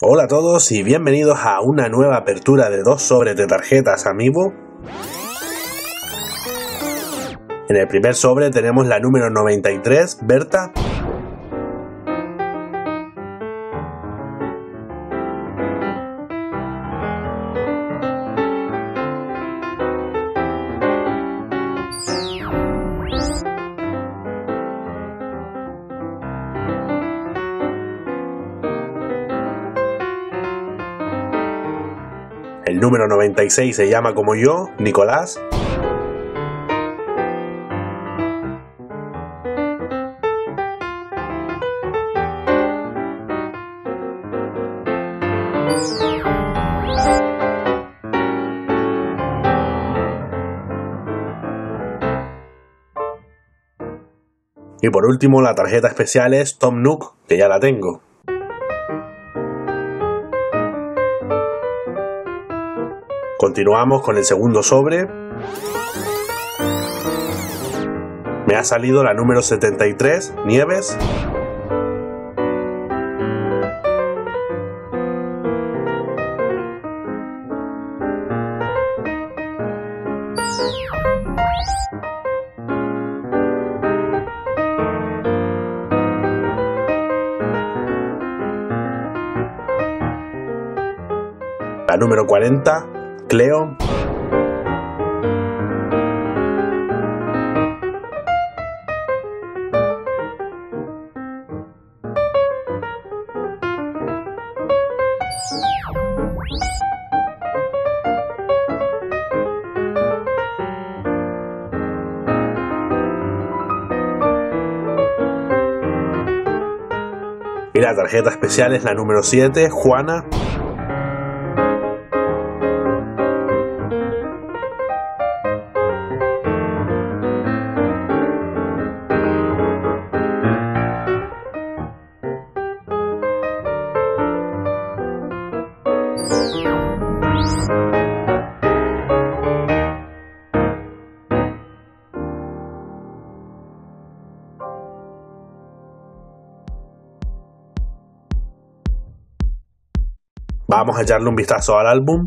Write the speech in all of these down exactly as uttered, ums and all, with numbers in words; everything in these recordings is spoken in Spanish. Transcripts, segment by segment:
Hola a todos y bienvenidos a una nueva apertura de dos sobres de tarjetas Amiibo. En el primer sobre tenemos la número noventa y tres, Berta. El número noventa y seis se llama como yo, Nicolás. Y por último, la tarjeta especial es Tom Nook, que ya la tengo. Continuamos con el segundo sobre. Me ha salido la número setenta y tres, Nieves. La número cuarenta, Cleo. Y la tarjeta especial es la número siete, Juana. Vamos a echarle un vistazo al álbum.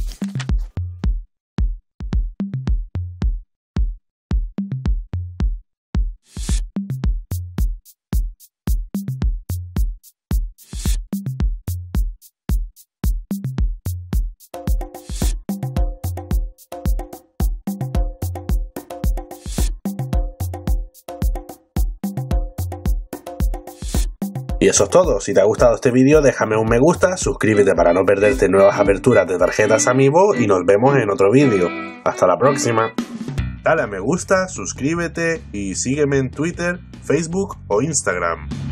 Y eso es todo. Si te ha gustado este vídeo, déjame un me gusta, suscríbete para no perderte nuevas aperturas de tarjetas Amiibo y nos vemos en otro vídeo. Hasta la próxima. Dale a me gusta, suscríbete y sígueme en Twitter, Facebook o Instagram.